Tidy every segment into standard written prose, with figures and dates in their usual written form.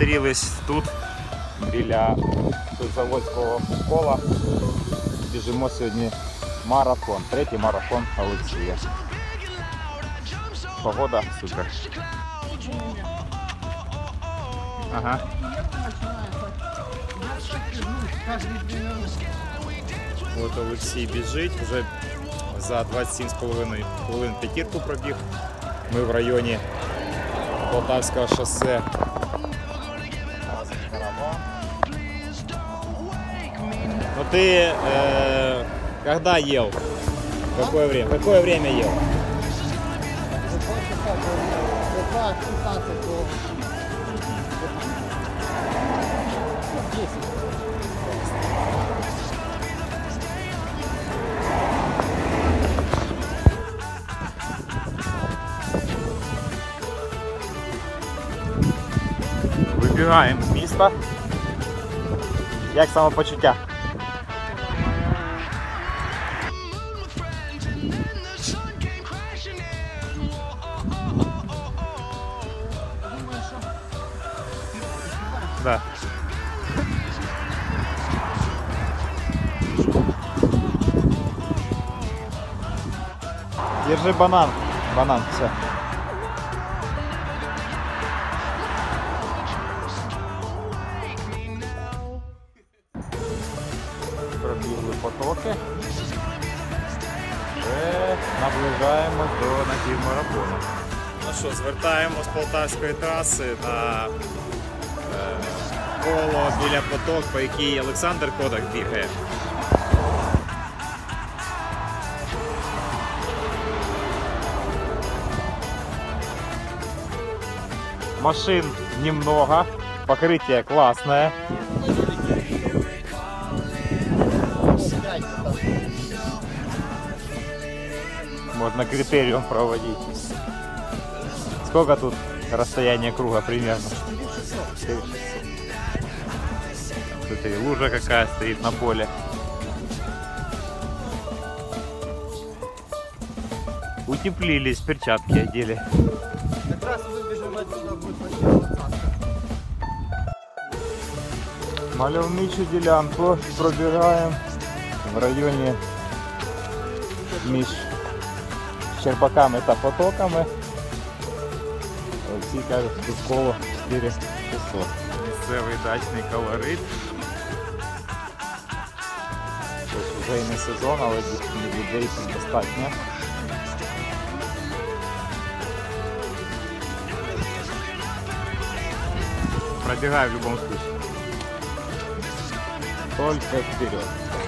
зустрілись тут, біля Заводського кола. Біжимо сьогодні марафон, третій марафон Олексія. Погода супер. Ага. От Олексій біжить, вже за 27,5 хвилин п'ятірку пробіг. Ми в районі Полтавського шосе. Ну ты когда ел? Какое время? Какое время ел? Вибігаємо з міста. Як самопочуття? Да. Держи банан. Банан, все. Пробігли потоки. Вже наближаємось до напівмарафону. Ну що, звертаємо з Полтавської траси на коло біля поток, по якій Олександр Кодак бігає. Машин немного, покрытие классное. Можно критериум проводить. Сколько тут расстояние круга примерно? 4600. Смотри, лужа какая стоит на поле. Утеплились, перчатки одели. Как раз выбежим отсюда, будет почти 20. Мальовничу ділянку пробігаємо в районі між Щербаками та Потоками. Олексій каже, що коло 4600. Місцевий дачний колорит. Ось вже і не сезон, але людей тут достатньо. Пробегаю в любом случае. Только вперед.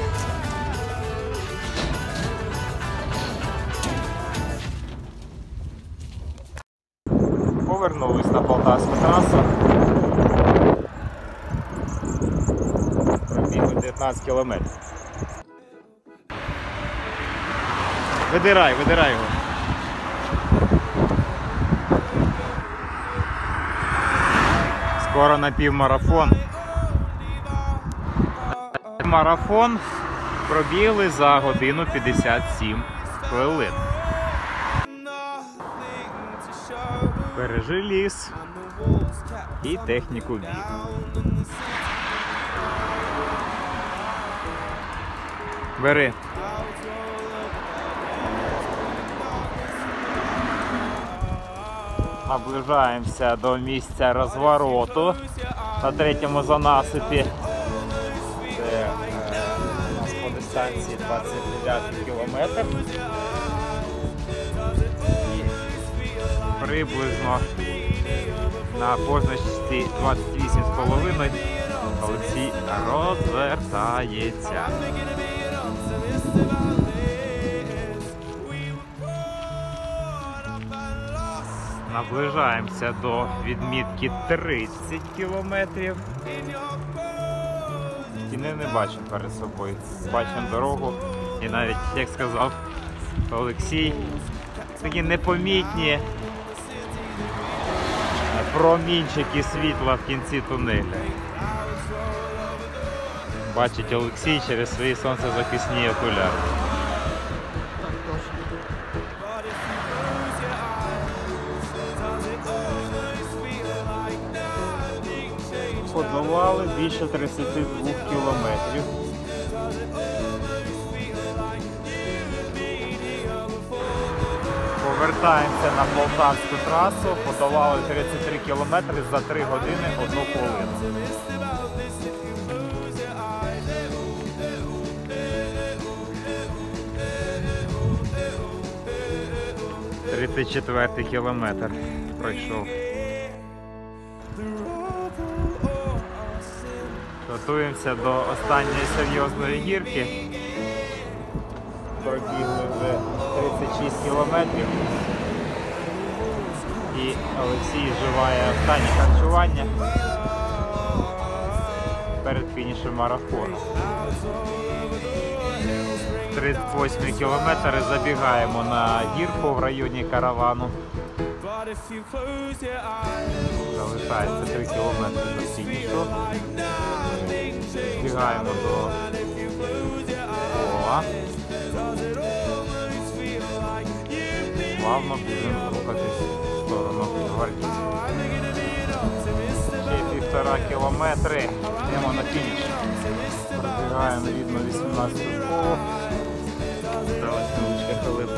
Повернулись на Полтавську трасу. Пробігли 19 кілометрів. Видирай його. Скоро напівмарафон. Марафон пробігли за годину 57 хвилин. Бережи ліс і техніку бігу. Бери. Наближаємося до місця розвороту на третьому занасипі. Це у нас по дистанції 29 кілометр. Приблизно на позначці 28,5 Олексій розвертається. Наближаємося до відмітки 30 кілометрів. І не бачимо перед собою. Бачимо дорогу. І навіть, як сказав Олексій, такі непомітні промінчики світла в кінці тунелю. Бачить Олексій через свої сонцезахисні окуляри. подолали більше 32 кілометрів. Повертаємося на Полтавську трасу, подолали 33 кілометри за 3 години 1 хвилину. «34-й кілометр пройшов. Готуємося до останньої серйозної гірки. Пробігли вже 36 кілометрів. І Олексій вживає останнє харчування перед фінішем марафону. 38 кілометр, забігаємо на гірку в районі каравану. Залишається 3 кілометри до фінішу. Збігаємо до кола. Плавно будемо рухатись в сторону Гвардійського. Ще 1,5 кілометри. Йдемо на фініш. Пробігаємо рідно 18-ту школу. Осталась невеличка халипа.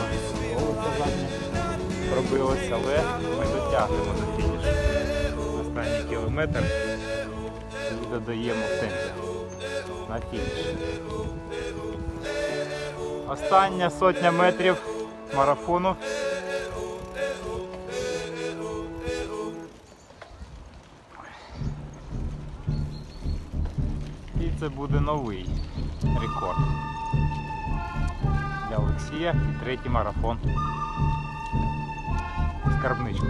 Пробилось, але ми дотягнемо до фінішу. Останній кілометр і додаємо в темпі на фініш. Остання сотня метрів марафону. І це буде новий рекорд для Олексія і третій марафон. Скарбничку.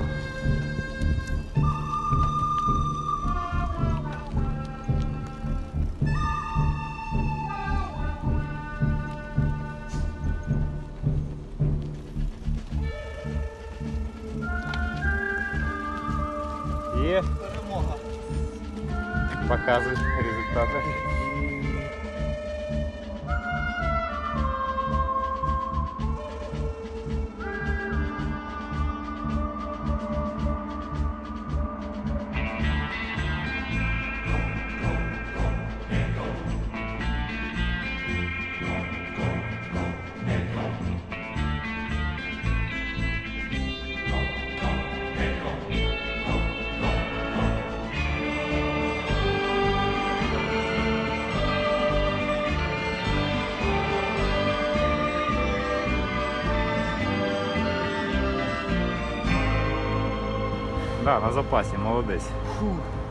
Є. Перемога. Показуй результати. Да, на запасі, молодець. Фух.